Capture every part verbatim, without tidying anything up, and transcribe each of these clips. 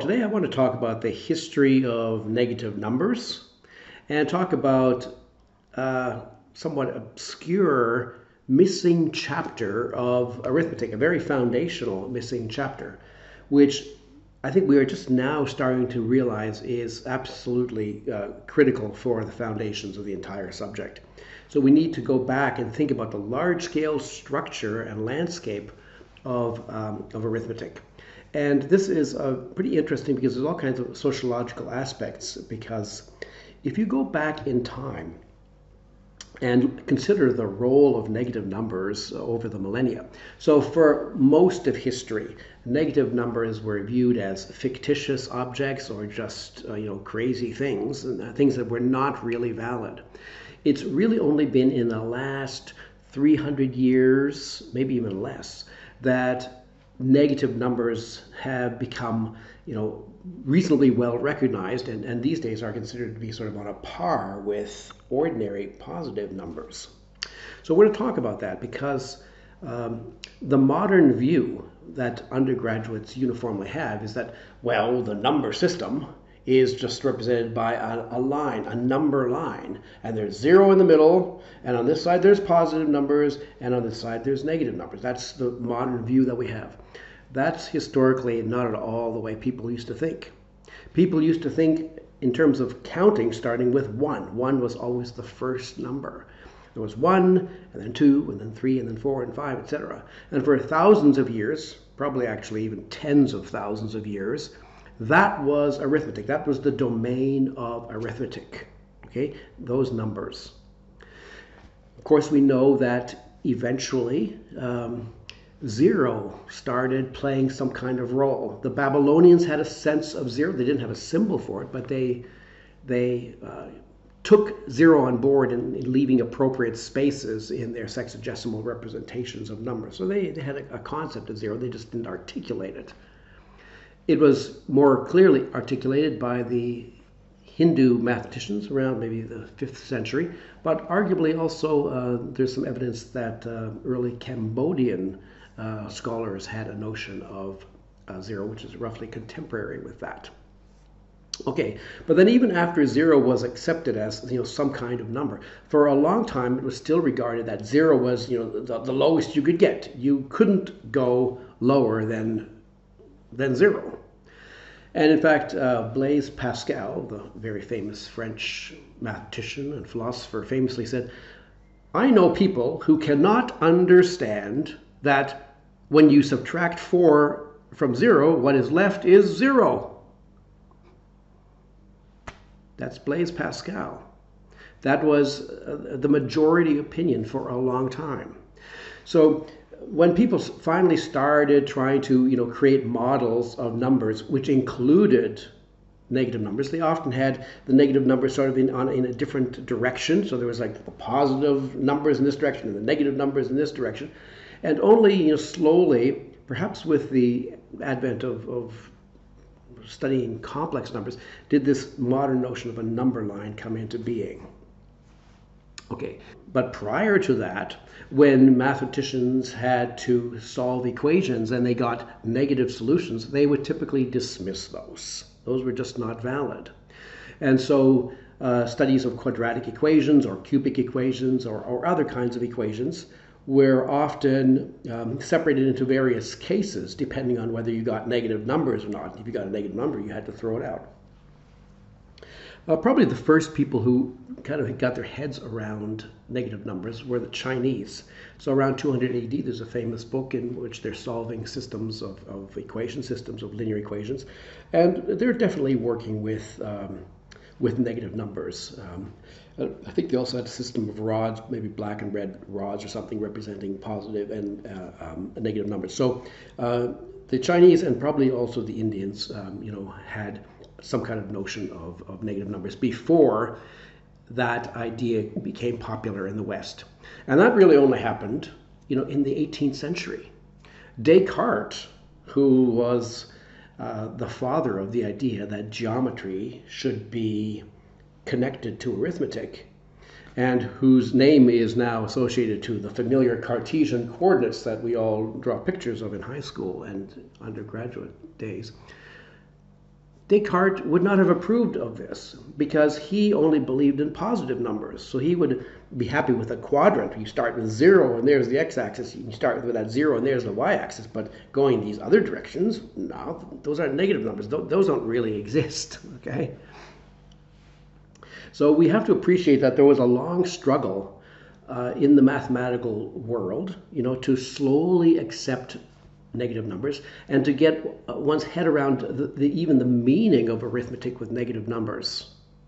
today I want to talk about the history of negative numbers and talk about a somewhat obscure missing chapter of arithmetic, a very foundational missing chapter, which I think we are just now starting to realize is absolutely uh, critical for the foundations of the entire subject. So we need to go back and think about the large-scale structure and landscape of, um, of arithmetic. And this is uh, pretty interesting because there's all kinds of sociological aspects, because if you go back in time and consider the role of negative numbers over the millennia. So for most of history, negative numbers were viewed as fictitious objects or just uh, you know, crazy things, and things that were not really valid. It's really only been in the last three hundred years, maybe even less, that negative numbers have become, you know, reasonably well recognized, and, and these days are considered to be sort of on a par with ordinary positive numbers. So we're going to talk about that because um, the modern view that undergraduates uniformly have is that, well, the number system is just represented by a, a line, a number line, and there's zero in the middle, and on this side there's positive numbers, and on this side there's negative numbers. That's the modern view that we have. That's historically not at all the way people used to think. People used to think in terms of counting, starting with one. One was always the first number. There was one, and then two, and then three, and then four, and five, et cetera. And for thousands of years, probably actually even tens of thousands of years, that was arithmetic. That was the domain of arithmetic, okay? Those numbers. Of course, we know that eventually um, zero started playing some kind of role. The Babylonians had a sense of zero. They didn't have a symbol for it, but they, they uh, took zero on board in, in leaving appropriate spaces in their sexagesimal representations of numbers. So they, they had a, a concept of zero. They just didn't articulate it. It was more clearly articulated by the Hindu mathematicians around maybe the fifth century, but arguably also uh, there's some evidence that uh, early Cambodian uh, scholars had a notion of uh, zero, which is roughly contemporary with that. Okay, but then even after zero was accepted as, you know, some kind of number, for a long time it was still regarded that zero was, you know, the, the lowest you could get. You couldn't go lower than than zero. And in fact, uh, Blaise Pascal, the very famous French mathematician and philosopher, famously said, "I know people who cannot understand that when you subtract four from zero, what is left is zero." That's Blaise Pascal. That was uh, the majority opinion for a long time. So when people finally started trying to, you know, create models of numbers which included negative numbers, they often had the negative numbers sort of in, on, in a different direction. So there was like the positive numbers in this direction and the negative numbers in this direction. And only, you know, slowly, perhaps with the advent of, of studying complex numbers, did this modern notion of a number line come into being. Okay, but prior to that, when mathematicians had to solve equations and they got negative solutions, they would typically dismiss those. Those were just not valid. And so uh, studies of quadratic equations or cubic equations or, or other kinds of equations were often um, separated into various cases depending on whether you got negative numbers or not. If you got a negative number, you had to throw it out. Uh, probably the first people who kind of got their heads around negative numbers were the Chinese. So around two hundred A D, there's a famous book in which they're solving systems of, of equation systems, of linear equations. And they're definitely working with, um, with negative numbers. Um, I think they also had a system of rods, maybe black and red rods or something, representing positive and uh, um, negative numbers. So uh, the Chinese and probably also the Indians, um, you know, had some kind of notion of, of negative numbers before that idea became popular in the West. And that really only happened, you know, in the eighteenth century. Descartes, who was uh, the father of the idea that geometry should be connected to arithmetic, and whose name is now associated to the familiar Cartesian coordinates that we all draw pictures of in high school and undergraduate days, Descartes would not have approved of this because he only believed in positive numbers. So he would be happy with a quadrant. You start with zero and there's the x-axis. You start with that zero and there's the y-axis. But going these other directions, no, those are negative numbers. Those don't really exist, okay? So we have to appreciate that there was a long struggle uh, in the mathematical world, you know, to slowly accept negative numbers and to get one's head around the, the, even the meaning of arithmetic with negative numbers.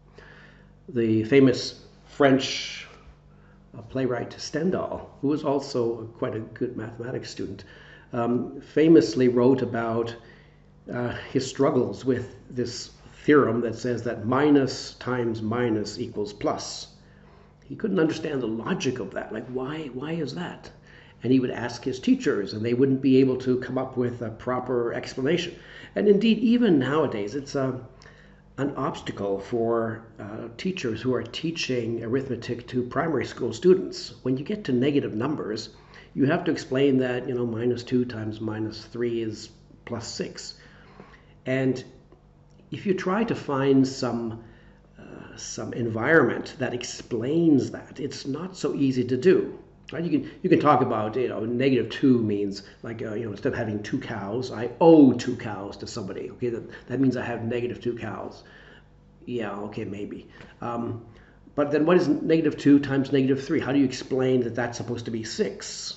The famous French uh, playwright Stendhal, who was also quite a good mathematics student, um, famously wrote about uh, his struggles with this theorem that says that minus times minus equals plus. He couldn't understand the logic of that. Like, why, why is that? And he would ask his teachers, and they wouldn't be able to come up with a proper explanation. And indeed, even nowadays, it's a, an obstacle for uh, teachers who are teaching arithmetic to primary school students. When you get to negative numbers, you have to explain that, you know, minus two times minus three is plus six. And if you try to find some uh, some environment that explains that, it's not so easy to do. Right? You can you can talk about, you know, negative two means like, uh, you know, instead of having two cows, I owe two cows to somebody. Okay, that, that means I have negative two cows. Yeah, okay, maybe. Um, but then what is negative two times negative three? How do you explain that that's supposed to be six?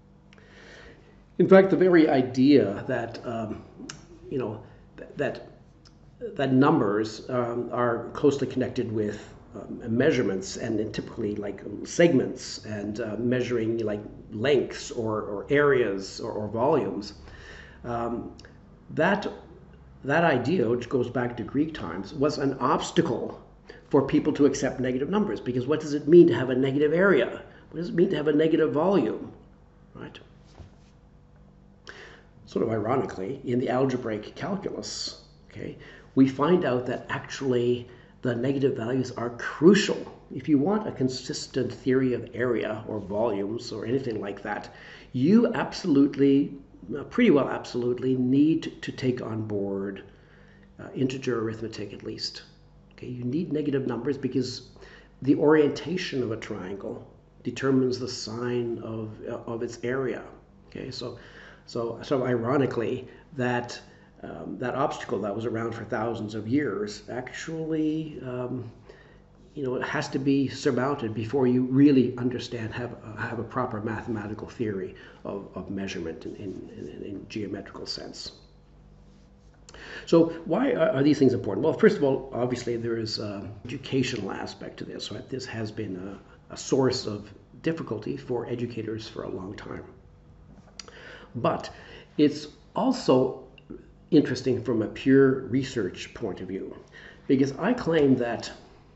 In fact, the very idea that, um, you know, that that numbers um, are closely connected with Um, measurements and, and typically like segments and uh, measuring like lengths or, or areas or, or volumes. Um, that, that idea, which goes back to Greek times, was an obstacle for people to accept negative numbers, because what does it mean to have a negative area? What does it mean to have a negative volume, right? Sort of ironically, in the algebraic calculus, okay, we find out that actually the negative values are crucial. If you want a consistent theory of area or volumes or anything like that, you absolutely, pretty well absolutely, need to take on board uh, integer arithmetic at least. Okay, you need negative numbers because the orientation of a triangle determines the sign of, of its area. Okay, so, so, so ironically, that Um, that obstacle that was around for thousands of years actually, um, you know, it has to be surmounted before you really understand, have, uh, have a proper mathematical theory of, of measurement in, in, in, in geometrical sense. So why are, are these things important? Well, first of all, obviously there is an educational aspect to this, right? This has been a, a source of difficulty for educators for a long time. But it's also interesting from a pure research point of view, because I claim that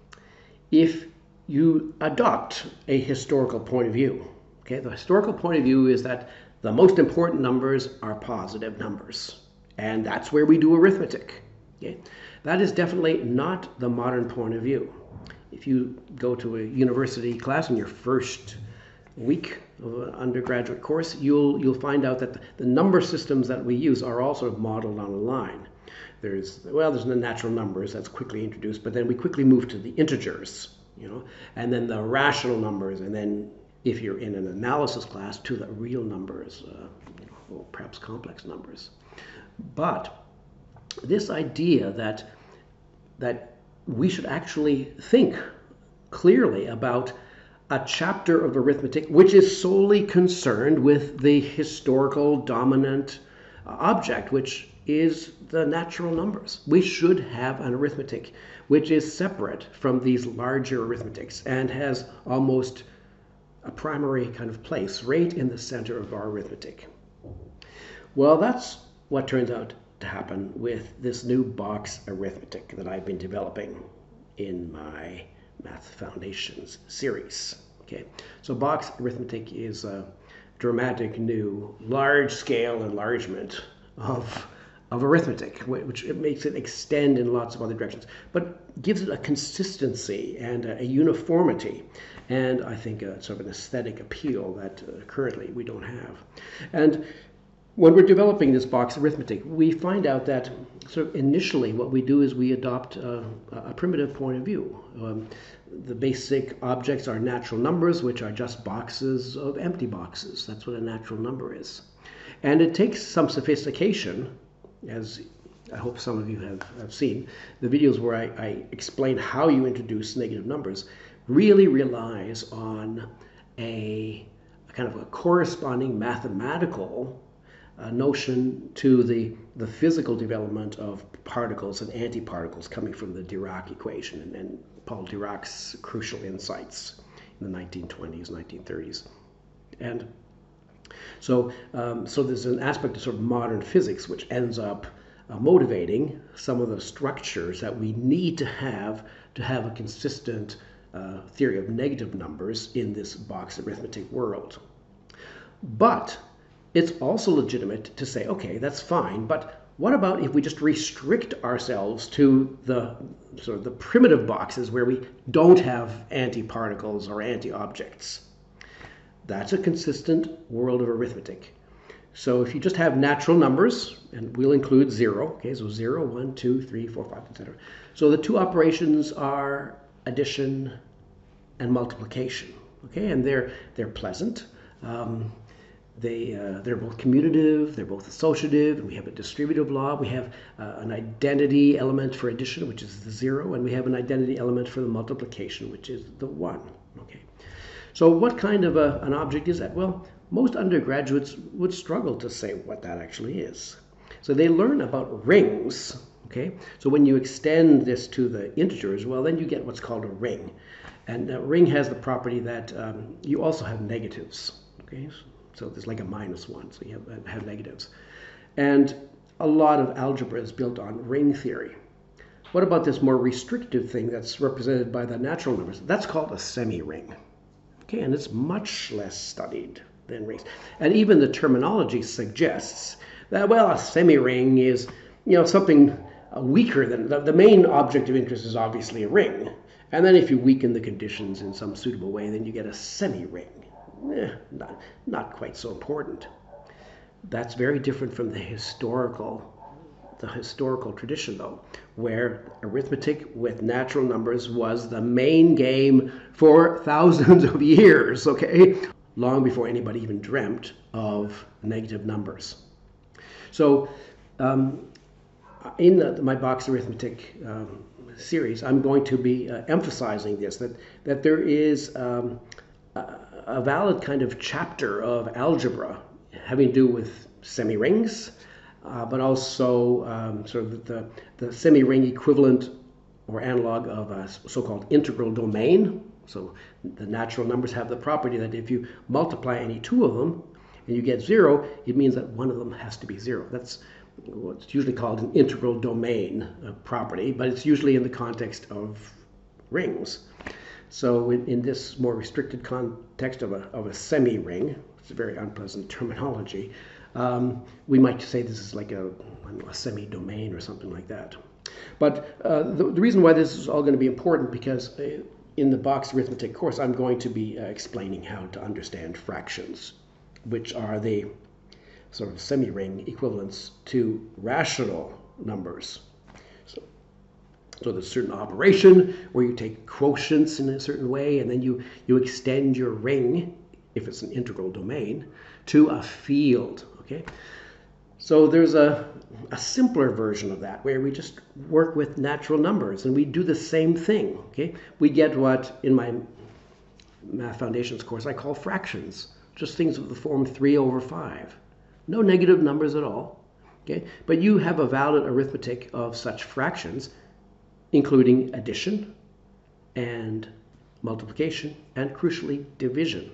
if you adopt a historical point of view, okay, the historical point of view is that the most important numbers are positive numbers, and that's where we do arithmetic. Okay? That is definitely not the modern point of view. If you go to a university class in your first week of an undergraduate course, you'll you'll find out that the, the number systems that we use are all sort of modeled on a line. There's, well, there's the natural numbers that's quickly introduced, but then we quickly move to the integers, you know, and then the rational numbers, and then if you're in an analysis class, to the real numbers, uh, you know, or perhaps complex numbers. But this idea that that we should actually think clearly about a chapter of arithmetic which is solely concerned with the historical dominant object, which is the natural numbers. We should have an arithmetic which is separate from these larger arithmetics and has almost a primary kind of place right in the center of our arithmetic. Well, that's what turns out to happen with this new box arithmetic that I've been developing in my Math Foundations series. Okay, so box arithmetic is a dramatic new large-scale enlargement of, of arithmetic, which it makes it extend in lots of other directions, but gives it a consistency and a, a uniformity, and I think a sort of an aesthetic appeal that uh, currently we don't have. And When we're developing this box arithmetic, we find out that sort of initially what we do is we adopt a, a primitive point of view. Um, the basic objects are natural numbers, which are just boxes of empty boxes. That's what a natural number is. And it takes some sophistication, as I hope some of you have, have seen. The videos where I, I explain how you introduce negative numbers really relies on a, a kind of a corresponding mathematical uh, notion to the, the physical development of particles and antiparticles coming from the Dirac equation and, and Paul Dirac's crucial insights in the nineteen twenties, nineteen thirties. And so, um, so there's an aspect of sort of modern physics which ends up uh, motivating some of the structures that we need to have to have a consistent uh, theory of negative numbers in this box arithmetic world. But it's also legitimate to say, okay, that's fine, but what about if we just restrict ourselves to the sort of the primitive boxes where we don't have antiparticles or anti-objects? That's a consistent world of arithmetic. So if you just have natural numbers, and we'll include zero, okay, so zero, one, two, three, four, five, et cetera. So the two operations are addition and multiplication, okay, and they're they're pleasant. Um, They, uh, they're both commutative, they're both associative, and we have a distributive law. We have uh, an identity element for addition, which is the zero, and we have an identity element for the multiplication, which is the one. Okay. So what kind of a, an object is that? Well, most undergraduates would struggle to say what that actually is. So they learn about rings, okay? So when you extend this to the integers, well, then you get what's called a ring. And a ring has the property that um, you also have negatives, okay? So there's like a minus one, so you have, have negatives. And a lot of algebra is built on ring theory. What about this more restrictive thing that's represented by the natural numbers? That's called a semi-ring. Okay, and it's much less studied than rings. And even the terminology suggests that, well, a semi-ring is, you know, something weaker than, the, the main object of interest is obviously a ring. And then if you weaken the conditions in some suitable way, then you get a semi-ring. Eh, not, not quite so important. That's very different from the historical, the historical tradition, though, where arithmetic with natural numbers was the main game for thousands of years, okay? Long before anybody even dreamt of negative numbers. So um, in the, my box arithmetic um, series, I'm going to be uh, emphasizing this, that, that there is um, a, a valid kind of chapter of algebra having to do with semi-rings, uh, but also um, sort of the, the semi-ring equivalent or analog of a so-called integral domain. So the natural numbers have the property that if you multiply any two of them and you get zero, it means that one of them has to be zero. That's what's usually called an integral domain uh, property, but it's usually in the context of rings. So in, in this more restricted context of a, of a semi-ring, it's a very unpleasant terminology, um, we might say this is like a, I don't know, a semi-domain or something like that. But uh, the, the reason why this is all going to be important, because uh, in the box arithmetic course, I'm going to be uh, explaining how to understand fractions, which are the sort of semi-ring equivalents to rational numbers. So, so there's a certain operation where you take quotients in a certain way, and then you, you extend your ring, if it's an integral domain, to a field, okay? So there's a, a simpler version of that where we just work with natural numbers and we do the same thing, okay? We get what, in my Math Foundations course, I call fractions, just things of the form three over five. No negative numbers at all, okay? But you have a valid arithmetic of such fractions, including addition and multiplication and, crucially, division.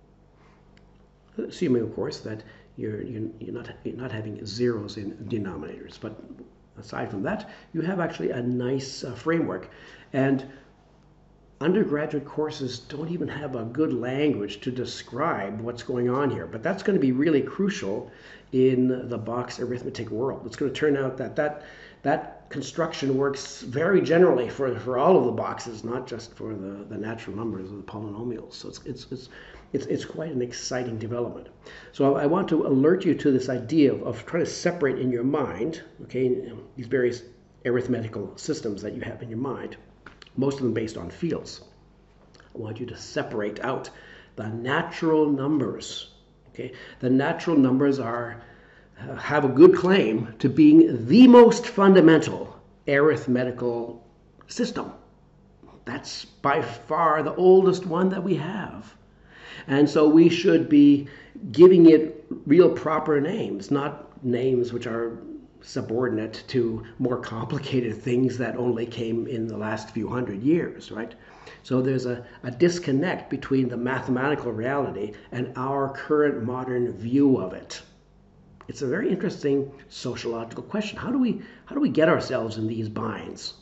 Assuming, of course, that you're, you're, you're, not, you're not having zeros in denominators. But aside from that, you have actually a nice uh, framework. And undergraduate courses don't even have a good language to describe what's going on here. But that's going to be really crucial in the box arithmetic world. It's going to turn out that that, that construction works very generally for, for all of the boxes, not just for the, the natural numbers or the polynomials. So it's, it's, it's It's, it's quite an exciting development. So I, I want to alert you to this idea of, of trying to separate in your mind, okay, these various arithmetical systems that you have in your mind, most of them based on fields. I want you to separate out the natural numbers. Okay, the natural numbers are uh, have a good claim to being the most fundamental arithmetical system. That's by far the oldest one that we have. And so we should be giving it real proper names, not names which are subordinate to more complicated things that only came in the last few hundred years, right? So there's a, a disconnect between the mathematical reality and our current modern view of it. It's a very interesting sociological question. How do we, how do we get ourselves in these binds?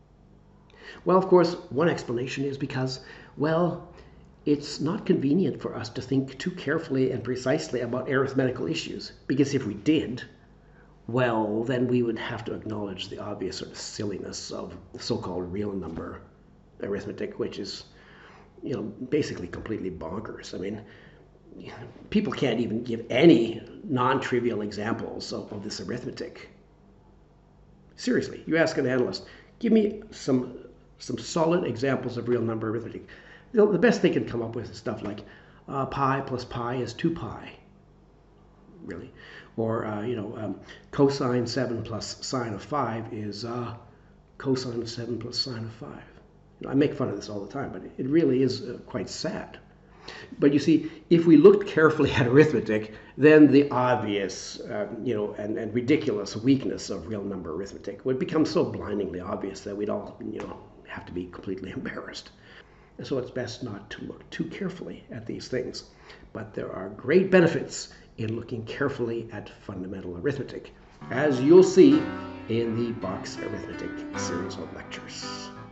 Well, of course, one explanation is because, well, it's not convenient for us to think too carefully and precisely about arithmetical issues, because if we did, well, then we would have to acknowledge the obvious sort of silliness of so-called real number arithmetic, which is, you know, basically completely bonkers. I mean, people can't even give any non-trivial examples of, of this arithmetic. Seriously, you ask an analyst, give me some some solid examples of real number arithmetic. You know, the best they can come up with is stuff like uh, pi plus pi is two pi, really. Or, uh, you know, um, cosine seven plus sine of five is uh, cosine of seven plus sine of five. You know, I make fun of this all the time, but it really is uh, quite sad. But you see, if we looked carefully at arithmetic, then the obvious, um, you know, and, and ridiculous weakness of real number arithmetic would become so blindingly obvious that we'd all, you know, have to be completely embarrassed. And so it's best not to look too carefully at these things. But there are great benefits in looking carefully at fundamental arithmetic, as you'll see in the Box Arithmetic series of lectures.